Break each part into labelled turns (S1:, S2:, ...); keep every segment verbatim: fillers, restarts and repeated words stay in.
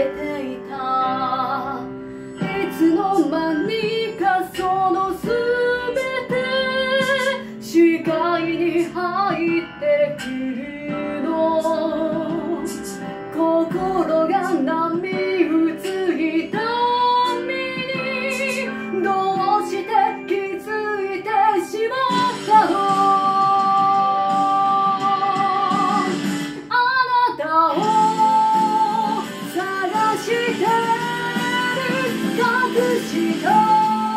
S1: れていた。いつの間にかそのすべて視界に入ってくるの。心が波打つ痛みにどうして気づいてしまったの。あなたを探してる隠した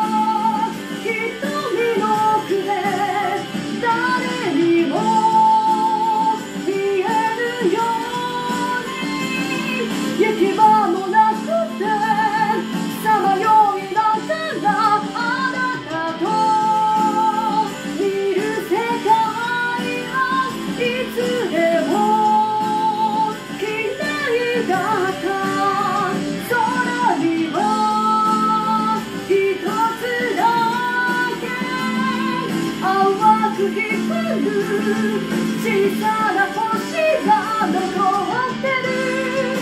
S1: 瞳の奥で誰にも見えるように行き場もなくてさまよいながらあなたと見る世界はいつでも綺麗だった。空には一つだけ淡く光る小さな星が残ってる。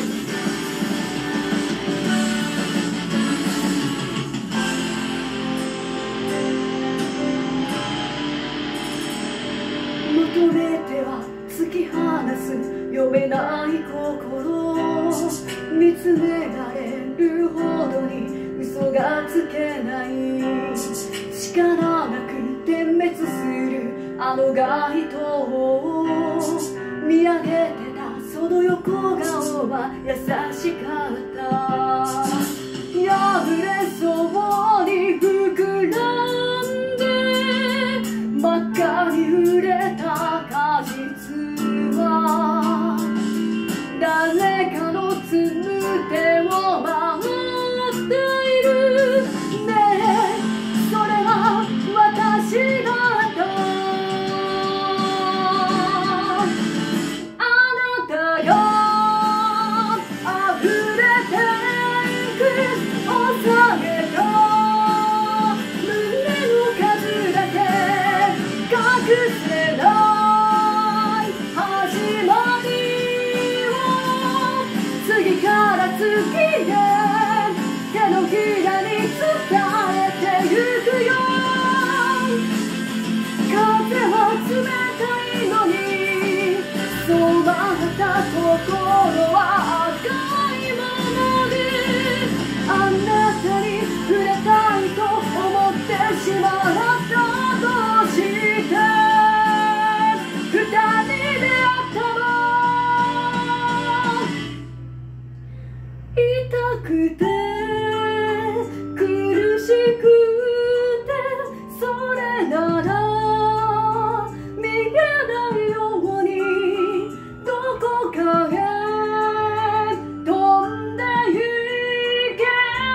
S1: 求めては突き放す読めない心。見つめられるほどに嘘がつけない。力なく点滅するあの街灯を見上げてたその横顔は優しかった。破れそうに膨らんで真っ赤に触れた果実は誰かのつむ手を守っているね。えそれは私だった。あなたが溢れていく収めた胸の数だけ隠せない始まりを次から次へ手のひらに伝えてゆくよ。風は冷たいのに染まった心は赤いままであなたに触れたいと思ってしまった。どうして二人で会ったの。痛くて苦しくてそれなら見えないようにどこかへ飛んで行け。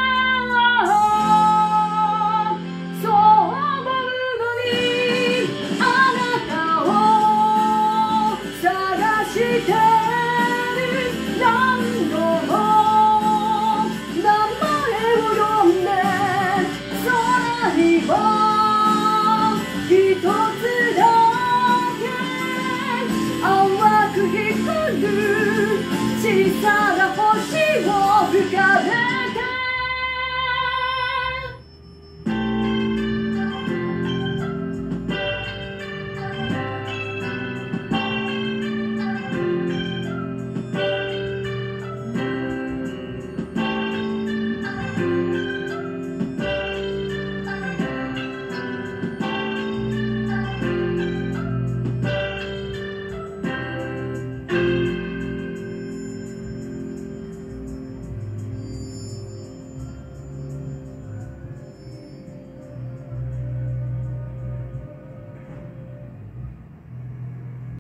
S1: そう思うのにあなたを探してる。何度も名前を呼んで空には一つだけ淡く光る小さな星